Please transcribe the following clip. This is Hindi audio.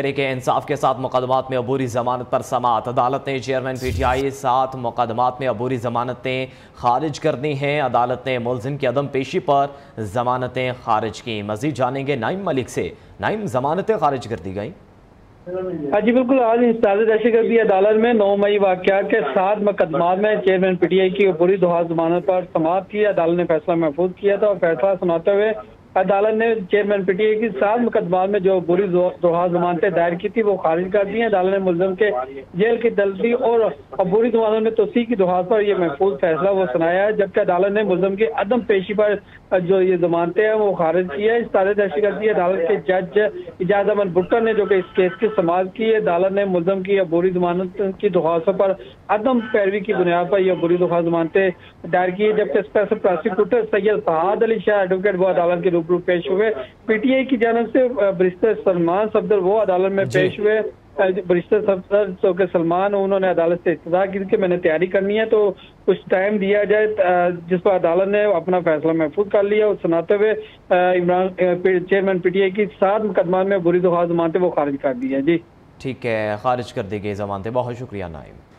के इंसाफ के साथ मुकदमात में अबूरी जमानत पर समाअत। अदालत ने चेयरमैन PTI 7 मुकदमात में अबूरी जमानतें खारिज कर दी हैं। अदालत ने मुलजिम की अदम पेशी पर जमानतें खारिज की। मजीद जानेंगे नाइम मलिक से। नाइम, जमानतें खारिज कर दी गई? जी बिल्कुल। आज इंसदाद दहशतगर्दी अदालत में 9 मई वाक़यात के 7 मुकदमात में चेयरमैन PTI की अबूरी दुहा जमानत पर समाअत की। अदालत ने फैसला महफूज किया था और फैसला सुनाते हुए अदालत ने चेयरमैन PTI की 7 मुकदमात में जो बुरी दुहा जमानतें दायर की थी वो खारिज कर दी हैं। अदालत ने मुलजिम के जेल की तलबी और बुरी जमानत में तोसी की दुहा पर यह महफूज फैसला वो सुनाया है, जबकि अदालत ने मुलजिम की अदम पेशी पर जो ये जमानतें हैं वो खारिज की है। इस तारीख दहशतगर्दी अदालत के जज इजाज अहमद भुट्टो ने जो कि इस केस की समाअत की है। अदालत ने मुलजिम की बुरी जमानत की दरख्वास्तों पर अदम पैरवी की बुनियाद पर यह बुरी दुहा जमानतें दायर की है, जबकि special prosecutor Syed Fahad Ali Shah advocate वो अदालत के रूबरू पेश हुए। PTI की जानब से बरिस्टर सलमान सफदर वो अदालत में पेश हुए। बरिस्टर सफदर जो कि सलमान, उन्होंने अदालत से इस्तदा की कि मैंने तैयारी करनी है तो कुछ टाइम दिया जाए, जिस पर अदालत ने अपना फैसला महफूज कर लिया और सुनाते हुए चेयरमैन PTI की 7 मुकदमा में बुरी दुहा जमानतें वो खारिज कर दी है। जी ठीक है, खारिज कर दी गई जमानतें। बहुत शुक्रिया नाइम।